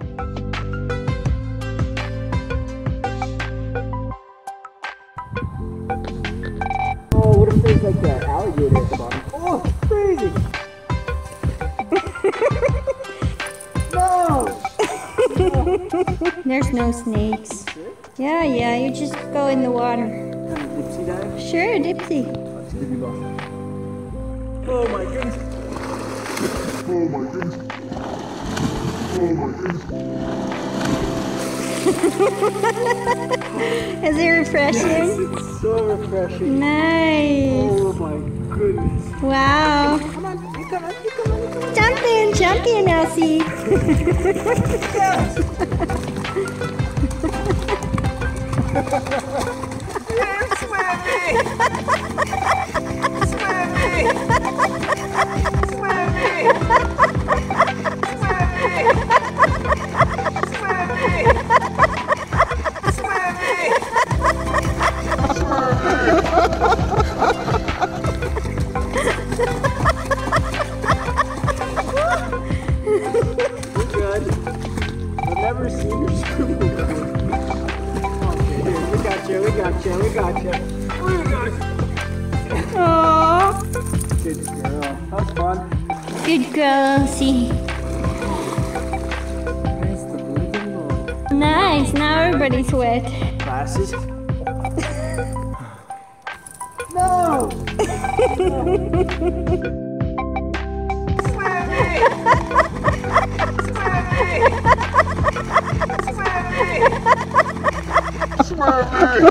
Oh, what if there's like an alligator at the bottom? Oh, it's crazy! No! There's no snakes. Yeah, you just go in the water. Dipsy dive? Sure, dipsy. Oh my goodness! Oh my goodness. Oh my goodness. Is it refreshing? Yes, it's so refreshing. Nice. Oh my goodness. Wow. Come on, you come on. Jump in, Elsie. Yes! Swim me! Swim me! Swim me! Never seen your scuba dive. Okay, here, we got you. Aww. Good girl. That was fun. Good girl, Elsie. Nice, the breathing roll. Nice, now everybody's wet. Glasses. No! Swim me!